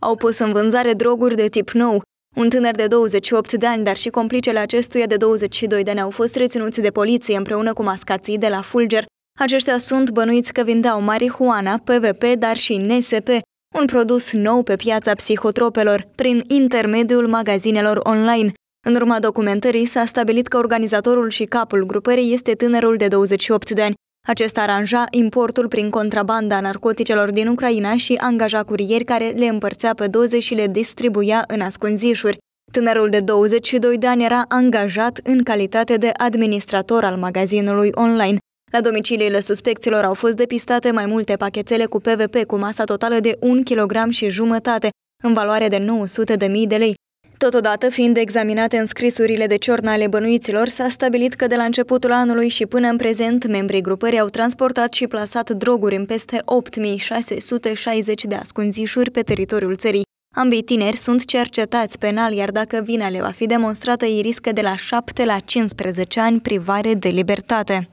au pus în vânzare droguri de tip nou. Un tânăr de 28 de ani, dar și complicele acestuia de 22 de ani au fost reținuți de poliție împreună cu mascații de la Fulger. Aceștia sunt bănuiți că vindeau marihuana, PVP, dar și NSP, un produs nou pe piața psihotropelor, prin intermediul magazinelor online. În urma documentării s-a stabilit că organizatorul și capul grupării este tânărul de 28 de ani. Acesta aranja importul prin contrabanda narcoticelor din Ucraina și angaja curieri care le împărțea pe doze și le distribuia în ascunzișuri. Tânărul de 22 de ani era angajat în calitate de administrator al magazinului online. La domiciliile suspecților au fost depistate mai multe pachetele cu PVP cu masa totală de 1,5 kg, în valoare de 900.000 de lei. Totodată, fiind examinate înscrisurile de ciornă ale bănuiților, s-a stabilit că de la începutul anului și până în prezent, membrii grupării au transportat și plasat droguri în peste 8.660 de ascunzișuri pe teritoriul țării. Ambii tineri sunt cercetați penal, iar dacă vina le va fi demonstrată, îi riscă de la 7 la 15 ani privare de libertate.